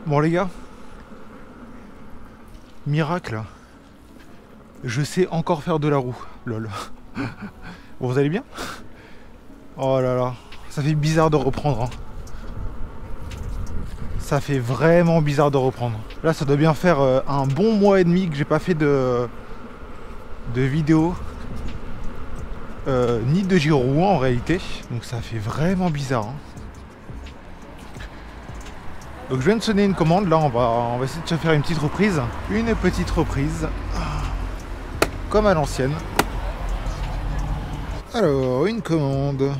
Bon les gars, miracle, je sais encore faire de la roue, lol. Bon, vous allez bien? Oh là là, ça fait bizarre de reprendre. Hein. Ça fait vraiment bizarre de reprendre. Là, ça doit bien faire un bon mois et demi que j'ai pas fait de vidéo, ni de giro roulant en réalité. Donc ça fait vraiment bizarre. Hein. Donc je viens de sonner une commande. Là, on va essayer de se faire une petite reprise. Une petite reprise, comme à l'ancienne. Alors, une commande.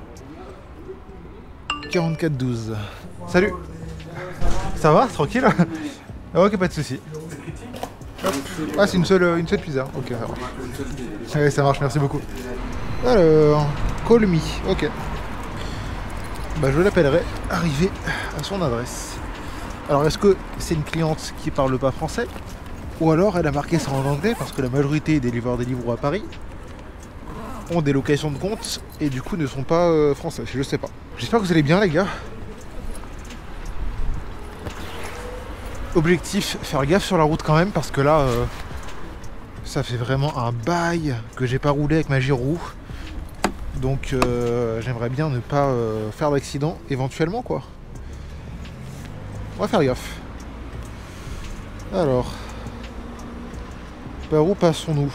4412. Salut. Ça va, tranquille? Ok, pas de soucis. Ah, c'est une seule pizza. Ok, ça marche. Ouais, ça marche, merci beaucoup. Alors, call me. Ok. Bah, je l'appellerai arrivé à son adresse. Alors, est-ce que c'est une cliente qui parle pas français? Ou alors elle a marqué ça en anglais parce que la majorité des livreurs Deliveroo à Paris ont des locations de compte et du coup ne sont pas français. Je sais pas. J'espère que vous allez bien, les gars. Objectif, faire gaffe sur la route quand même parce que là ça fait vraiment un bail que j'ai pas roulé avec ma Giro. Donc j'aimerais bien ne pas faire d'accident éventuellement quoi. On va faire gaffe. Alors, par où passons-nous?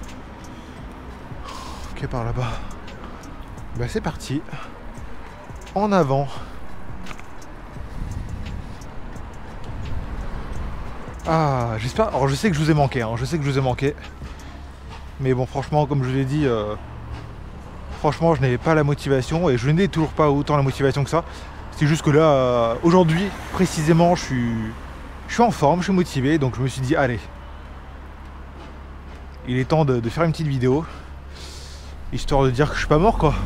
Ok, par là-bas. Bah c'est parti. En avant. Ah, j'espère. Alors je sais que je vous ai manqué, hein. Je sais que je vous ai manqué. Mais bon, franchement, comme je vous l'ai dit, franchement, je n'avais pas la motivation et je n'ai toujours pas autant la motivation que ça. C'est juste que là, aujourd'hui, précisément, je suis en forme, je suis motivé, donc je me suis dit, allez, il est temps de faire une petite vidéo, histoire de dire que je suis pas mort, quoi.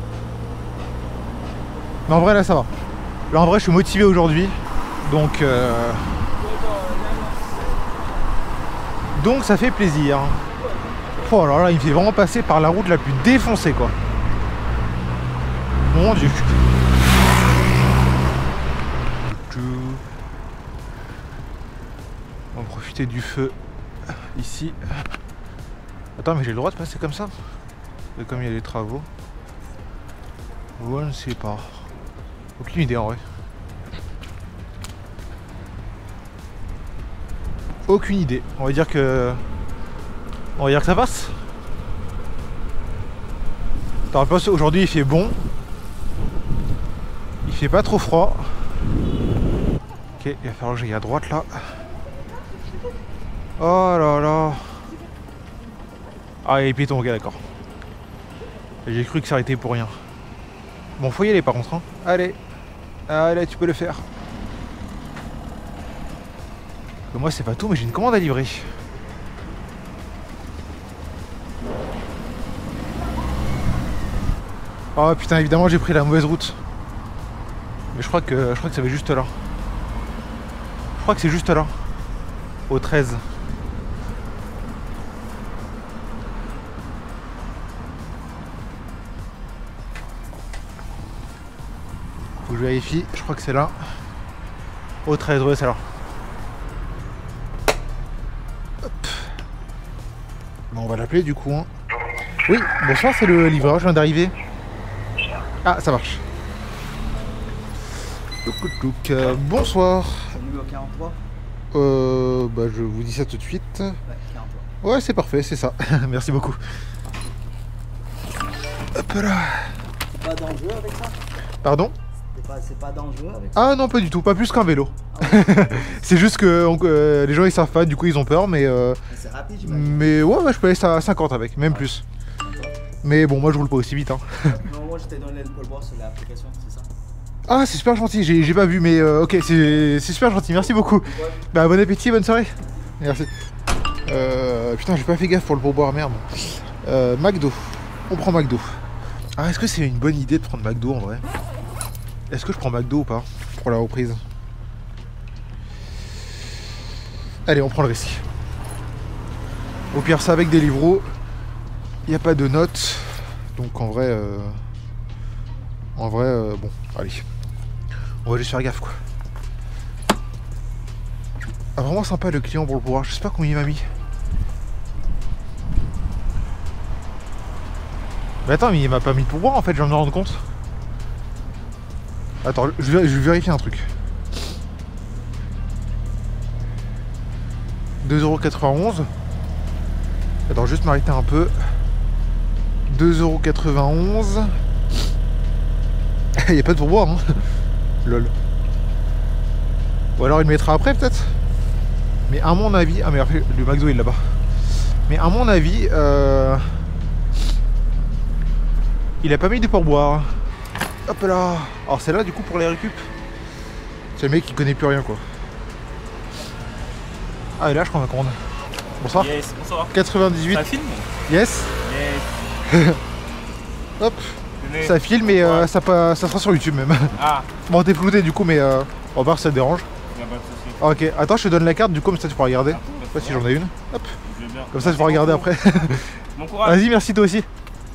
Mais en vrai, là, ça va. Là, en vrai, je suis motivé aujourd'hui, donc ça fait plaisir. Oh là là, il me fait vraiment passer par la route la plus défoncée, quoi. Mon Dieu. On va profiter du feu ici. Attends, mais j'ai le droit de passer comme ça? Et comme il y a des travaux. Je ne sais pas. Aucune idée en vrai. Aucune idée. On va dire que ça passe. Aujourd'hui il fait bon. Il fait pas trop froid. Ok, il va falloir que j'aille à droite là. Oh là là. Ah, il est piéton, ok, d'accord. J'ai cru que ça arrêtait pour rien. Bon, faut y aller par contre. Hein. Allez. Allez, tu peux le faire. Moi, c'est pas tout, mais j'ai une commande à livrer. Oh putain, évidemment, j'ai pris la mauvaise route. Mais je crois que ça va juste là. Je crois que c'est juste là. Au 13. Faut que je vérifie, je crois que c'est là. Au 13, ouais, c'est là. Hop. Bon, on va l'appeler du coup. Hein. Oui, bonsoir, c'est le livreur, je viens d'arriver. Ah, ça marche. Bonsoir. C'est le numéro 43. Bah, je vous dis ça tout de suite. Ouais, 43. Ouais, c'est parfait, c'est ça. Merci beaucoup. Hop là. Pas dangereux avec ça? Pardon? C'est pas dangereux avec ça? Ah non, pas du tout, pas plus qu'un vélo. Ah ouais. C'est juste que les gens ils savent pas, du coup ils ont peur, mais C'est rapide, j'imagine. mais ouais, je peux aller à 50 avec, même plus. Mais bon, moi je roule pas aussi vite. Hein. Non, moi je t'ai donné le voir sur l'application, c'est ça? Ah, c'est super gentil, j'ai pas vu, mais ok, c'est super gentil, merci beaucoup. Bah, bon appétit, bonne soirée. Merci. Putain, j'ai pas fait gaffe pour le pourboire, merde. McDo. On prend McDo. Ah, est-ce que c'est une bonne idée de prendre McDo en vrai? Est-ce que je prends McDo ou pas pour la reprise? Allez, on prend le risque. Au pire, ça avec Deliveroo. Il n'y a pas de notes. Donc en vrai, bon, allez. On va juste faire gaffe quoi. Ah, vraiment sympa le client pour le pouvoir. Je sais pas combien il m'a mis. Mais attends, mais il m'a pas mis de pourboire en fait, je viens de me rendre compte. Attends, je vais vérifier un truc. 2,91 €. Attends, juste m'arrêter un peu. 2,91 €. Il n'y a pas de pourboire, hein. Lol. Ou alors il le mettra après peut-être. Mais à mon avis... Ah mais après, le McDo il est là-bas. Mais à mon avis... il a pas mis du pourboire. Hop là. Alors c'est là du coup pour les récup. C'est le mec qui connaît plus rien quoi. Ah et là je prends ma commande. Bonsoir. Yes, bonsoir. 98. Ça filme? Yes. Yes. Hop. Venez. Ça filme et Ouais. ça sera sur YouTube même. Ah, Bon t'es flouté du coup mais on va voir si ça te dérange. y'a pas de soucis. Ah, ok, attends je te donne la carte du coup comme ça tu pourras regarder. Je sais pas si j'en ai une. Hop. Je vais bien. Comme ça tu pourras regarder après. Bon courage. Vas-y merci toi aussi.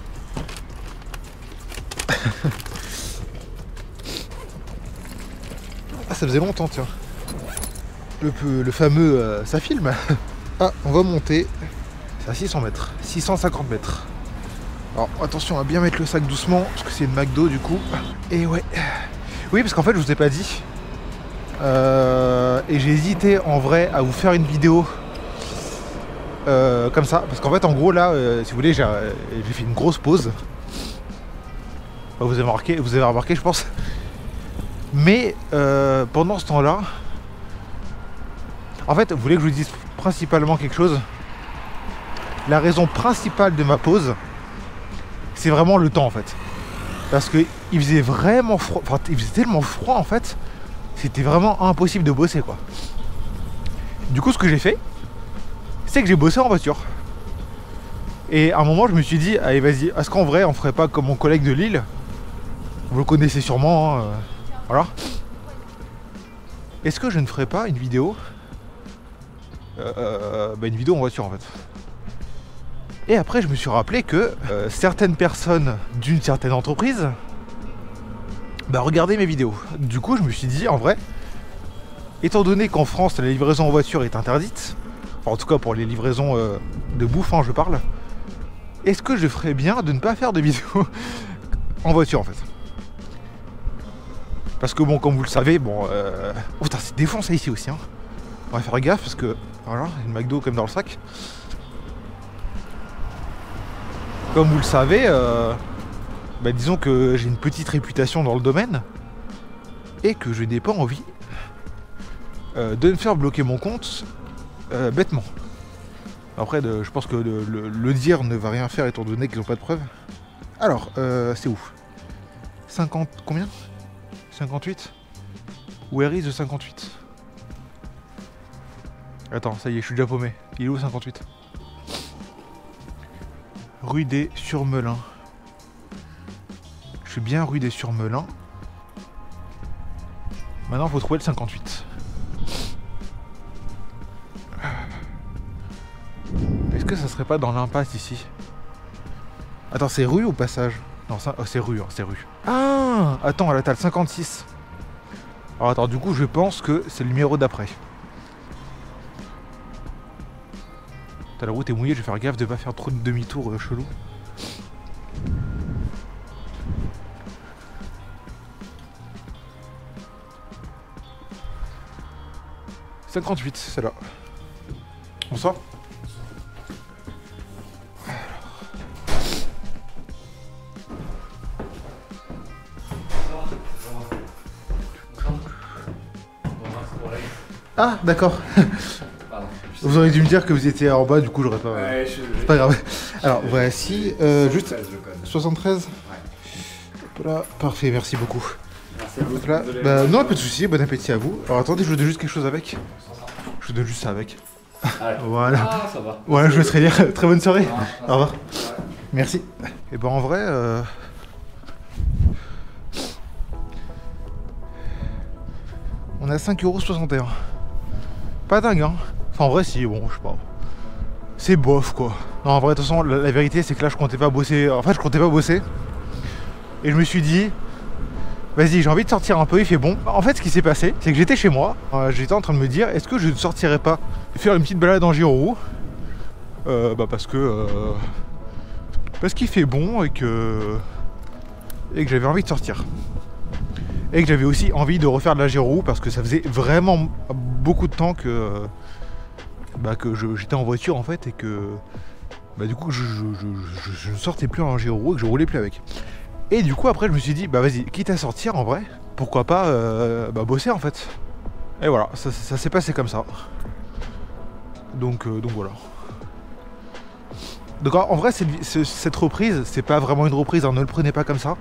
Ah ça faisait longtemps tiens. Le fameux ça filme. Ah on va monter. C'est à 600 mètres. 650 mètres. Alors attention à bien mettre le sac doucement parce que c'est une McDo du coup. Et ouais. Oui parce qu'en fait je vous ai pas dit. Et j'ai hésité en vrai à vous faire une vidéo comme ça. Parce qu'en fait en gros là si vous voulez j'ai fait une grosse pause. Vous avez remarqué je pense. Mais pendant ce temps là. En fait vous voulez que je vous dise principalement quelque chose. La raison principale de ma pause, c'est vraiment le temps en fait. Parce que il faisait vraiment froid, enfin il faisait tellement froid en fait, c'était vraiment impossible de bosser quoi. Du coup ce que j'ai fait, c'est que j'ai bossé en voiture. Et à un moment je me suis dit, allez vas-y, est-ce qu'en vrai on ferait pas comme mon collègue de Lille? Vous le connaissez sûrement, hein, voilà. Est-ce que je ne ferais pas une vidéo une vidéo en voiture en fait. Et après je me suis rappelé que certaines personnes d'une certaine entreprise regardaient mes vidéos. Du coup je me suis dit en vrai, étant donné qu'en France la livraison en voiture est interdite, enfin en tout cas pour les livraisons de bouffe je parle, est-ce que je ferais bien de ne pas faire de vidéos en voiture en fait. Parce que bon comme vous le savez, oh putain c'est défoncé ici aussi hein. On va faire gaffe parce que voilà, une McDo comme dans le sac. Comme vous le savez, disons que j'ai une petite réputation dans le domaine et que je n'ai pas envie de me faire bloquer mon compte bêtement. Après, je pense que le dire ne va rien faire étant donné qu'ils n'ont pas de preuves. Alors, c'est où 50... combien 58 Where is the 58? Attends, ça y est, je suis déjà paumé. Il est où 58? Rue des Surmelins. Je suis bien rue des Surmelins. Maintenant, il faut trouver le 58. Est-ce que ça serait pas dans l'impasse ici? Attends, c'est rue ou passage? Non, c'est rue, c'est rue. Ah, attends, là, t'as le 56. Alors, attends, du coup, je pense que c'est le numéro d'après. La route est mouillée, je vais faire gaffe de pas faire trop de demi-tour chelou. « 58, c'est là. Bonsoir. Ah, d'accord. Vous auriez dû me dire que vous étiez en bas, du coup j'aurais pas... Ouais, c'est pas grave. Alors voici, juste... 73 ouais. Hop là, parfait, merci beaucoup. Merci à vous. Hop là. Non, pas de soucis, bon appétit à vous. Alors attendez, je vous donne juste quelque chose avec. Je vous donne juste ça avec. Voilà. Ah, ça va. Voilà, je me laisserai lire. Très bonne soirée. Au revoir. Ouais. Merci. Et en vrai... on est à 5,61 €. Pas dingue hein. Enfin en vrai si, bon je sais pas. C'est bof quoi. Non en vrai de toute façon la vérité c'est que là je comptais pas bosser. En fait je comptais pas bosser. Et je me suis dit vas-y, j'ai envie de sortir un peu, il fait bon. En fait, ce qui s'est passé, c'est que j'étais chez moi, j'étais en train de me dire, est-ce que je ne sortirais pas faire une petite balade en gyro parce qu'il fait bon et que j'avais envie de sortir. Et que j'avais aussi envie de refaire de la gyro parce que ça faisait vraiment beaucoup de temps que j'étais en voiture en fait et que du coup je ne sortais plus en gyro et que je roulais plus avec. Et du coup après je me suis dit vas-y, quitte à sortir en vrai, pourquoi pas bosser en fait. Et voilà, ça s'est passé comme ça. Donc voilà. Donc en vrai cette reprise, c'est pas vraiment une reprise, hein, ne le prenez pas comme ça.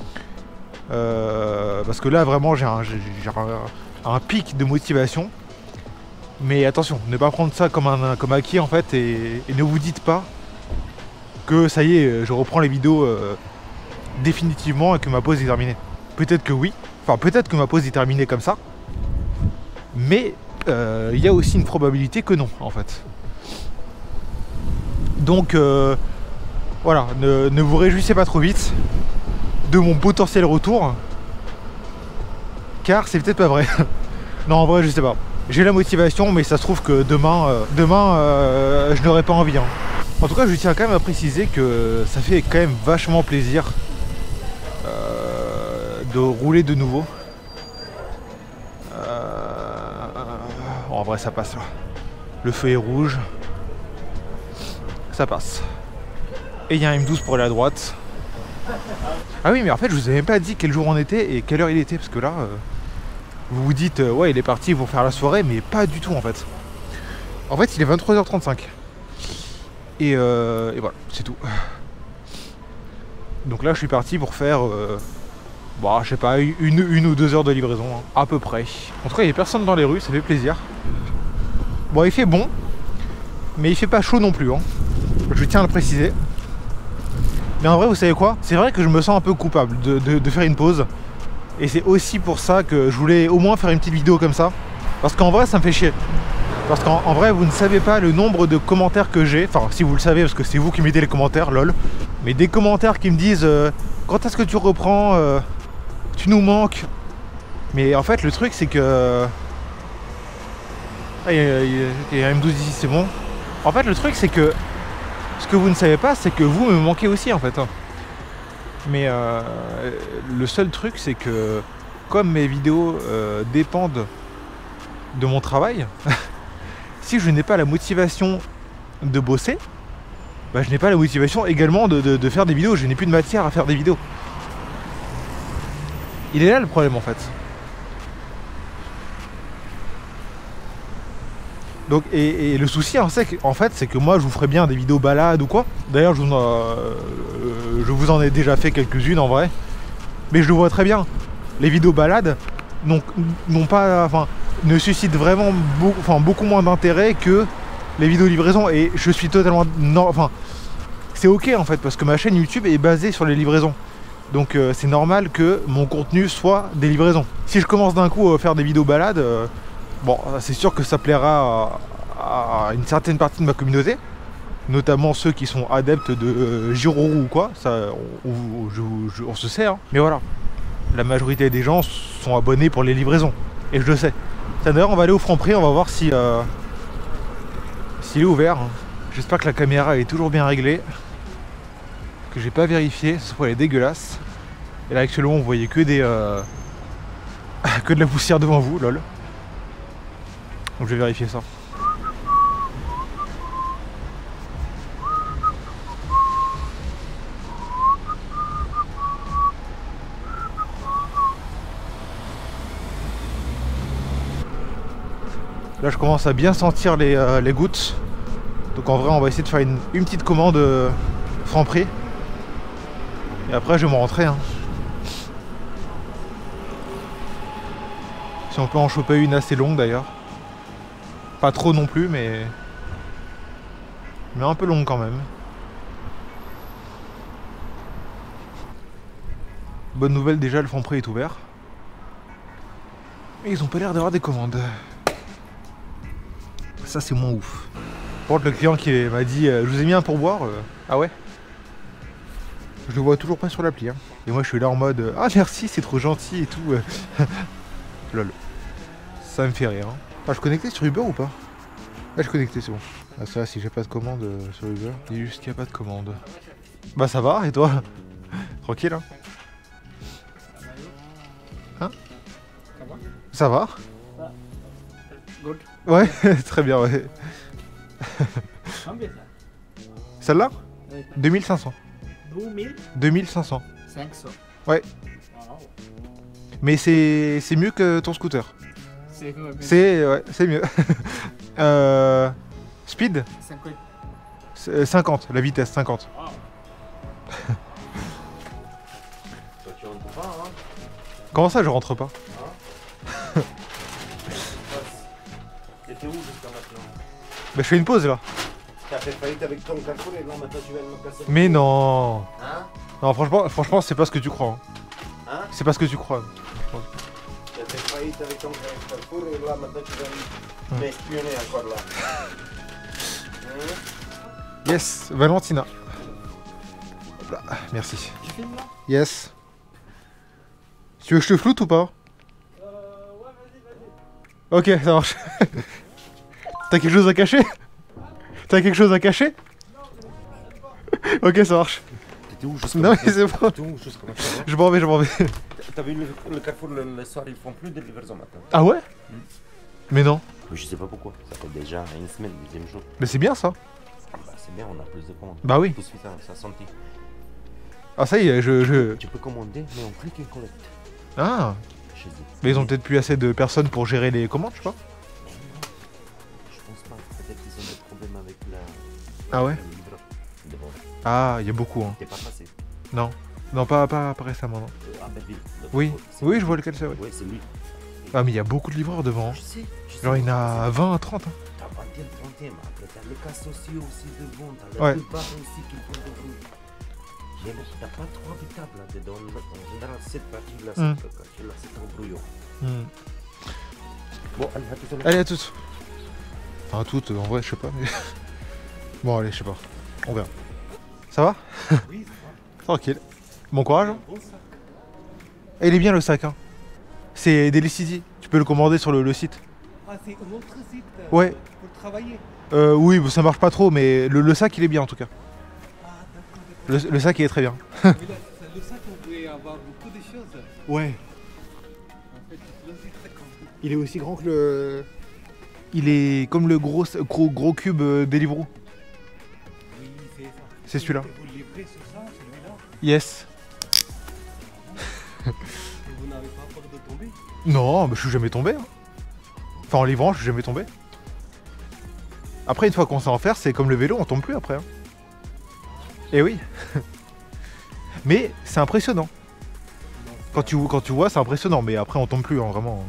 Parce que là vraiment j'ai un pic de motivation. Mais attention, ne pas prendre ça comme acquis en fait et ne vous dites pas que ça y est, je reprends les vidéos définitivement et que ma pause est terminée. Peut-être que oui, enfin peut-être que ma pause est terminée comme ça, mais il y a aussi une probabilité que non en fait. Donc voilà, ne vous réjouissez pas trop vite de mon potentiel retour, car c'est peut-être pas vrai. Non en vrai je sais pas. J'ai la motivation, mais ça se trouve que demain je n'aurai pas envie. Hein. En tout cas, je tiens quand même à préciser que ça fait quand même vachement plaisir de rouler de nouveau. En vrai, ça passe là. Le feu est rouge. Ça passe. Et il y a un M12 pour aller à droite. Ah oui, mais en fait, je vous ai même pas dit quel jour on était et quelle heure il était, parce que là... vous vous dites, ouais, il est parti, ils vont faire la soirée, mais pas du tout en fait. En fait, il est 23h35. Et voilà, c'est tout. Donc là, je suis parti pour faire, je sais pas, une ou 2 heures de livraison, hein, à peu près. En tout cas, il n'y a personne dans les rues, ça fait plaisir. Bon, il fait bon, mais il fait pas chaud non plus, hein. Je tiens à le préciser. Mais en vrai, vous savez quoi? C'est vrai que je me sens un peu coupable de faire une pause. Et c'est aussi pour ça que je voulais au moins faire une petite vidéo comme ça. Parce qu'en vrai ça me fait chier. Parce qu'en vrai vous ne savez pas le nombre de commentaires que j'ai. Enfin si vous le savez parce que c'est vous qui mettez les commentaires, lol. Mais des commentaires qui me disent quand est-ce que tu reprends, tu nous manques. Mais en fait le truc c'est que... il y a un M12 ici, c'est bon. En fait le truc c'est que ce que vous ne savez pas c'est que vous me manquez aussi en fait. Mais le seul truc c'est que comme mes vidéos dépendent de mon travail, si je n'ai pas la motivation de bosser, je n'ai pas la motivation également de faire des vidéos, je n'ai plus de matière à faire des vidéos. Il est là le problème en fait. Donc, et le souci en fait c'est que moi je vous ferai bien des vidéos balades ou quoi. D'ailleurs je vous en ai déjà fait quelques-unes en vrai. Mais je le vois très bien. Les vidéos balades n'ont pas, ne suscitent vraiment beaucoup moins d'intérêt que les vidéos livraison. Et je suis totalement... c'est ok en fait parce que ma chaîne YouTube est basée sur les livraisons. Donc c'est normal que mon contenu soit des livraisons. Si je commence d'un coup à faire des vidéos balades... c'est sûr que ça plaira à une certaine partie de ma communauté, notamment ceux qui sont adeptes de gyro ou quoi, ça, on se sait, hein. Mais voilà, la majorité des gens sont abonnés pour les livraisons, et je le sais. D'ailleurs, on va aller au Franprix, on va voir si s'il est ouvert. J'espère que la caméra est toujours bien réglée, que j'ai pas vérifié, ce soit elle est dégueulasse. Et là actuellement, vous voyez que que de la poussière devant vous, lol. Donc je vais vérifier ça. Là je commence à bien sentir les gouttes. Donc en vrai on va essayer de faire une petite commande Franprix. Et après je vais me rentrer. Hein. Si on peut en choper une assez longue d'ailleurs. Pas trop non plus, mais un peu long quand même. Bonne nouvelle déjà, le Franprix est ouvert. Mais ils ont pas l'air d'avoir des commandes. Ça c'est moins ouf. Par contre le client qui m'a dit je vous ai mis un pourboire. Ah ouais. Je le vois toujours pas sur l'appli. Hein. Et moi je suis là en mode ah merci, c'est trop gentil et tout. Lol. Ça me fait rire. Hein. Ah, je suis connecté sur Uber ou pas? Ah, je suis connecté, c'est bon. Ah, ça, si j'ai pas de commande sur Uber, il dit juste qu'il n'y a pas de commande. Bah, ça va, et toi? Tranquille, hein? Hein? Ça va? Good. Ouais, très bien, ouais. Combien ça? Celle-là? Oui. 2500. 2000? 2500. 500. Ouais. Wow. Mais c'est mieux que ton scooter. C'est combien? C'est mieux. Speed 50. 50, la vitesse 50. Wow. Toi, tu rentres pas, hein? Comment ça je rentre pas? T'étais où jusqu'à maintenant? Bah je fais une pause là. T'as fait faillite avec ton carrefour et là maintenant tu viens de me casser. Mais non. Hein? Non franchement c'est pas ce que tu crois. Hein. Hein? C'est pas ce que tu crois. T'as fait faillite avec ton carrefour et là maintenant tu viens m'espionner encore là. Hein? Yes, Valentina. Hop là, merci. Tu filmes là? Yes. Tu veux que je te floute ou pas? Ouais, vas-y. Ok, ça marche. T'as quelque chose à cacher? T'as quelque chose à cacher? Ok, ça marche. T'étais où jusqu'à Non maintenant? mais c'est bon. T'étais où jusqu'à maintenant? Je m'en vais, je m'en vais. T'as vu le carrefour le soir, ils font plus de livraison maintenant. Ah ouais? Mais non. Mais je sais pas pourquoi. Ça fait déjà une semaine, deuxième jour. Mais c'est bien ça. Bah, c'est bien, on a plus de commandes. Bah oui. Tout de suite, ça sentit. Ah ça y est, je... Tu peux commander, mais on clique et collecte Ah. chez eux. Mais ils ont peut-être plus assez de personnes pour gérer les commandes, je sais pas. Je pense pas. Peut-être qu'ils ont des problèmes avec la. Ah ouais? le livreur. Mais bon, Ah, il y a beaucoup hein. t'es pas passé. Non. Non, pas récemment, non. Ah, Belleville. Oui, C'est oui, lui. je vois lequel c'est, oui. Ouais, c'est lui. Ah mais il y a beaucoup de livreurs devant. Hein. Je sais. Genre il y en a 20 à 30. Hein. T'as 20e, 30e. Après, t'as les cas sociaux aussi devant. T'as Ouais. les deux bars aussi qui font de bruit. Mais bon, t'as pas trop habitable là-dedans. En général, cette partie-là, cette partie-là, c'est en brouillon. Hmm. Bon, allez, à tout à l'heure. Allez, à toutes. Enfin, à toutes, en vrai, je sais pas. Mais... bon, allez, je sais pas. On verra. Ça va? Oui, ça va. Tranquille. Bon courage. Hein. Bon sac. Et il est bien le sac. Hein. C'est Delicity. Tu peux le commander sur le site. Ah, c'est un autre site Ouais. pour travailler. Oui, ça marche pas trop, mais le sac, il est bien en tout cas. Ah, d'accord. Le sac, il est très bien. Mais là, le sac, on pouvait avoir beaucoup de choses. Ouais. En fait, le site, c'est comme... Il est aussi grand que le... Il est comme le gros cube Deliveroo. Oui, c'est ça. C'est celui-là. Vous livrez sur ça, celui-là, Yes. et vous n'avez pas peur de tomber? Non, mais je suis jamais tombé. Hein. Enfin, en livrant, je suis jamais tombé. Après, une fois qu'on sait en faire, c'est comme le vélo, on tombe plus après. Hein. Et oui. Mais c'est impressionnant. Quand tu vois, c'est impressionnant. Mais après, on tombe plus, hein, vraiment.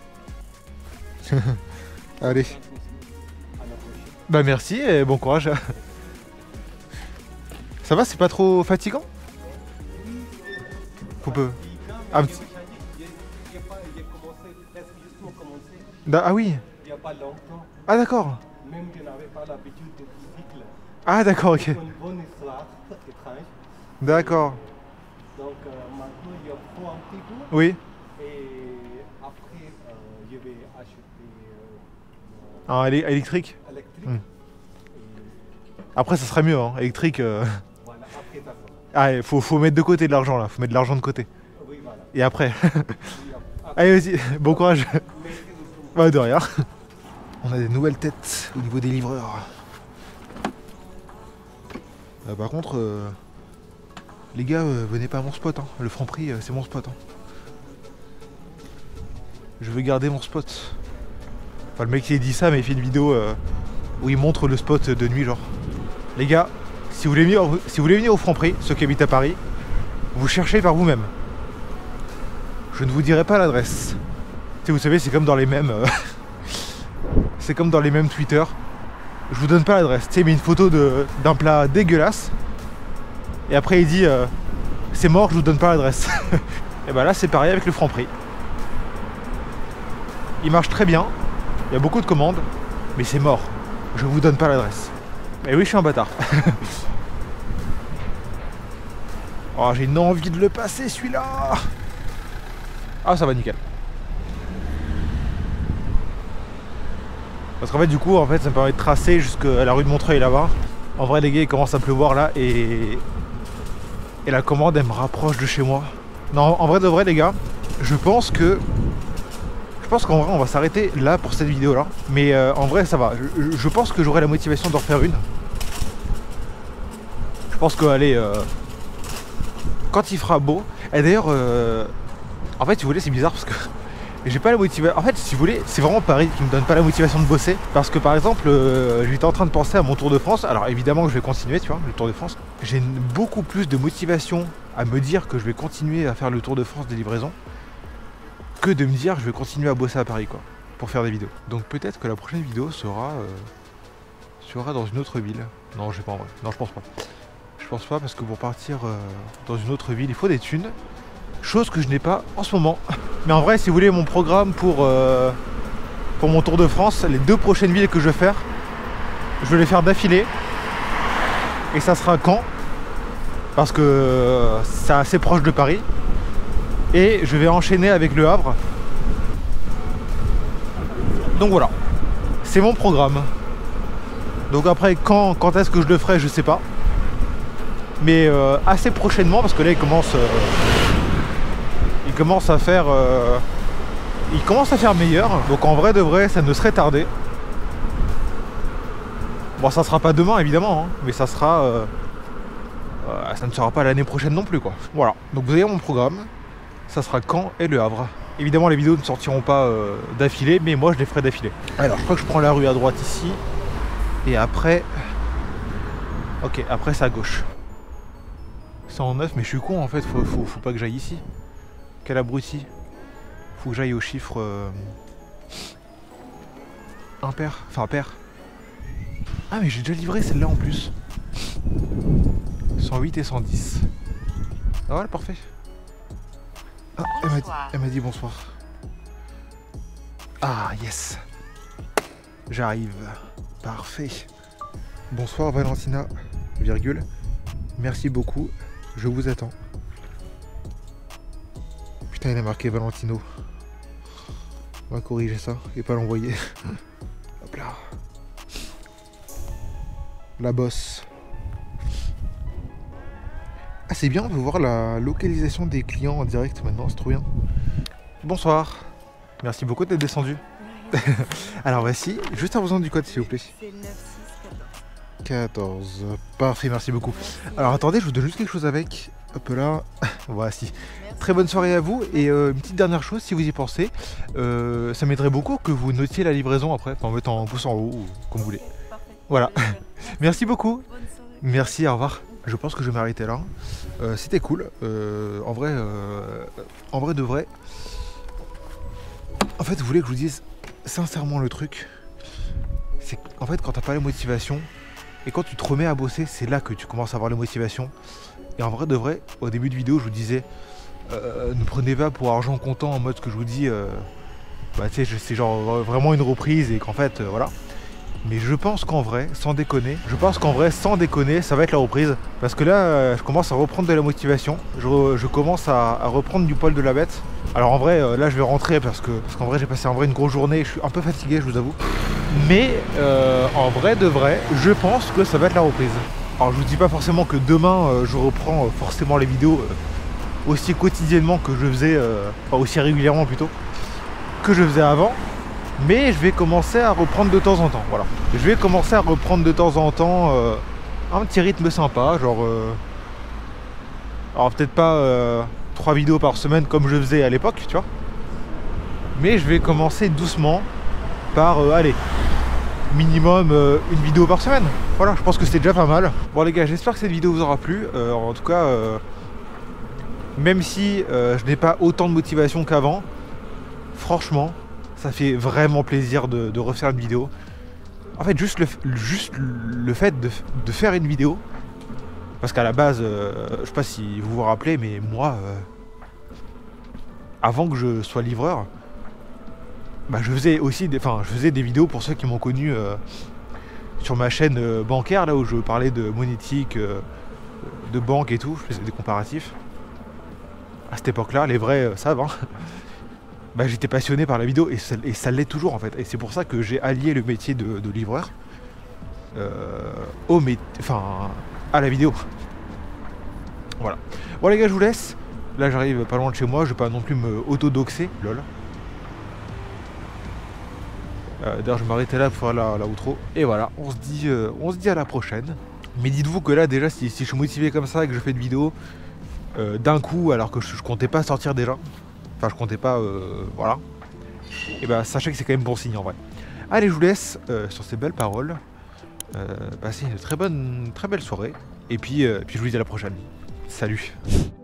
Allez. Bah merci et bon courage. Ça va, c'est pas trop fatigant? Faut peu. Ah, J'ai commencé, presque justement commencé, ah oui. il n'y a pas longtemps. Ah d'accord. Même je n'avais pas l'habitude de cycle. Ah d'accord, ok. C'est une bonne histoire, étrange. D'accord. Donc maintenant il y a froid un petit peu. Oui. Et après je vais acheter Un électrique. électrique. Hmm. Et Après, ça serait mieux, hein. Électrique. voilà, après ça sera. Ah, faut mettre de côté de l'argent là. Faut mettre de l'argent de côté. Oui, voilà. Et après. Oui, après. Allez, vas-y. Bon courage. Merci beaucoup. Bah, de rien. On a des nouvelles têtes au niveau des livreurs. Par contre, les gars, venez pas à mon spot. Hein. Le Franprix, c'est mon spot. Hein. Je veux garder mon spot. Enfin, le mec il dit ça, mais il fait une vidéo où il montre le spot de nuit, genre. Les gars, si vous voulez venir au Franprix, ceux qui habitent à Paris, vous cherchez par vous-même. Je ne vous dirai pas l'adresse. Tu sais, vous savez, c'est comme dans les mêmes. C'est comme dans les mêmes Twitter. Je vous donne pas l'adresse. Tu sais, il met une photo d'un plat dégueulasse. Et après, il dit c'est mort, je vous donne pas l'adresse. Et bah là, c'est pareil avec le Franprix. Il marche très bien. Il y a beaucoup de commandes. Mais c'est mort. Je vous donne pas l'adresse. Et oui, je suis un bâtard. Oh, j'ai une envie de le passer celui-là. Ah, ça va nickel. Parce qu'en fait, du coup, en fait, ça me permet de tracer jusqu'à la rue de Montreuil là-bas. En vrai, les gars, il commence à pleuvoir là et la commande, elle me rapproche de chez moi. Non, en vrai de vrai, les gars, je pense qu'en vrai, on va s'arrêter là pour cette vidéo là. Mais en vrai, ça va. Je pense que j'aurai la motivation d'en refaire une. Je pense que, allez, quand il fera beau. Et d'ailleurs, en fait, si vous voulez, c'est bizarre parce que j'ai pas la motivation. En fait, si vous voulez, c'est vraiment Paris qui me donne pas la motivation de bosser. Parce que par exemple, j'étais en train de penser à mon Tour de France. Alors évidemment que je vais continuer, tu vois, le Tour de France. J'ai beaucoup plus de motivation à me dire que je vais continuer à faire le Tour de France des livraisons que de me dire que je vais continuer à bosser à Paris, quoi, pour faire des vidéos. Donc peut-être que la prochaine vidéo sera dans une autre ville. Non, je sais pas en vrai. Non, je pense pas. Je pense pas parce que pour partir dans une autre ville, il faut des thunes. Chose que je n'ai pas en ce moment. Mais en vrai, si vous voulez mon programme pour mon Tour de France, les 2 prochaines villes que je vais faire, je vais les faire d'affilée. Et ça sera Caen, parce que c'est assez proche de Paris. Et je vais enchaîner avec Le Havre. Donc voilà, c'est mon programme. Donc après, quand est-ce que je le ferai, je sais pas. Mais assez prochainement, parce que là il commence à faire meilleur. Donc en vrai de vrai, ça ne serait tardé. Bon, ça sera pas demain évidemment, hein, mais ça sera ça ne sera pas l'année prochaine non plus, quoi. Voilà, donc vous avez mon programme. Ça sera Caen et Le Havre. Évidemment les vidéos ne sortiront pas d'affilée, mais moi je les ferai d'affilée. Alors je crois que je prends la rue à droite ici. Et après... Ok, après c'est à gauche. 109, mais je suis con en fait, faut pas que j'aille ici. Quel abruti. Faut que j'aille au chiffre impair, enfin pair. Ah mais j'ai déjà livré celle-là en plus. 108 et 110. Ah voilà, parfait. Ah, elle m'a dit bonsoir. Ah yes. J'arrive. Parfait. Bonsoir Valentina, virgule. Merci beaucoup, je vous attends. Putain, il a marqué Valentino. On va corriger ça et pas l'envoyer. Hop là. La bosse. Ah, c'est bien, on peut voir la localisation des clients en direct maintenant, c'est trop bien. Bonsoir. Merci beaucoup d'être descendu. Alors voici, juste en besoin du code s'il vous plaît. C'est 9614. 14. Parfait, merci beaucoup. Alors attendez, je vous donne juste quelque chose avec. Hop là. Voici. Très bonne soirée à vous. Et une petite dernière chose, si vous y pensez, ça m'aiderait beaucoup que vous notiez la livraison après, en mettant un pouce en haut ou comme vous voulez. Parfait. Voilà. Merci beaucoup. Bonne soirée. Merci, au revoir. Je pense que je vais m'arrêter là. C'était cool. En vrai de vrai. En fait, vous voulez que je vous dise sincèrement le truc. C'est qu'en fait, quand t'as pas la motivation et quand tu te remets à bosser, c'est là que tu commences à avoir la motivation. Et en vrai de vrai, au début de vidéo, je vous disais, ne prenez pas pour argent comptant en mode que je vous dis, bah tu sais, c'est genre vraiment une reprise et qu'en fait, voilà. Mais je pense qu'en vrai, sans déconner, ça va être la reprise. Parce que là, je commence à reprendre de la motivation. Je commence à reprendre du poil de la bête. Alors en vrai, là je vais rentrer parce qu'en vrai j'ai passé en vrai une grosse journée. Je suis un peu fatigué, je vous avoue. Mais en vrai de vrai, je pense que ça va être la reprise. Alors je vous dis pas forcément que demain je reprends forcément les vidéos aussi quotidiennement que je faisais, enfin aussi régulièrement plutôt, que je faisais avant. Mais je vais commencer à reprendre de temps en temps, voilà. Je vais commencer à reprendre de temps en temps un petit rythme sympa, genre... alors peut-être pas 3 vidéos par semaine comme je faisais à l'époque, tu vois. Mais je vais commencer doucement par, allez, minimum une vidéo par semaine. Voilà, je pense que c'est déjà pas mal. Bon les gars, j'espère que cette vidéo vous aura plu. En tout cas, même si je n'ai pas autant de motivation qu'avant, franchement... ça fait vraiment plaisir de refaire une vidéo. En fait, juste le fait de faire une vidéo, parce qu'à la base, je sais pas si vous vous rappelez, mais moi, avant que je sois livreur, bah, je faisais des vidéos pour ceux qui m'ont connu sur ma chaîne bancaire, là où je parlais de monétique, de banque et tout, je faisais des comparatifs. À cette époque-là, les vrais savent, hein. Bah, j'étais passionné par la vidéo et ça l'est toujours en fait. Et c'est pour ça que j'ai allié le métier de livreur à la vidéo. Voilà. Bon les gars, je vous laisse. Là j'arrive pas loin de chez moi, je vais pas non plus me auto-doxer, lol. D'ailleurs je vais m'arrêter là pour faire la outro. Et voilà, on se dit à la prochaine. Mais dites-vous que là déjà si je suis motivé comme ça et que je fais une vidéo d'un coup alors que je comptais pas sortir déjà. Enfin je comptais pas voilà. Et bah sachez que c'est quand même bon signe en vrai. Allez je vous laisse sur ces belles paroles. Passez une très belle soirée. Et puis je vous dis à la prochaine. Salut.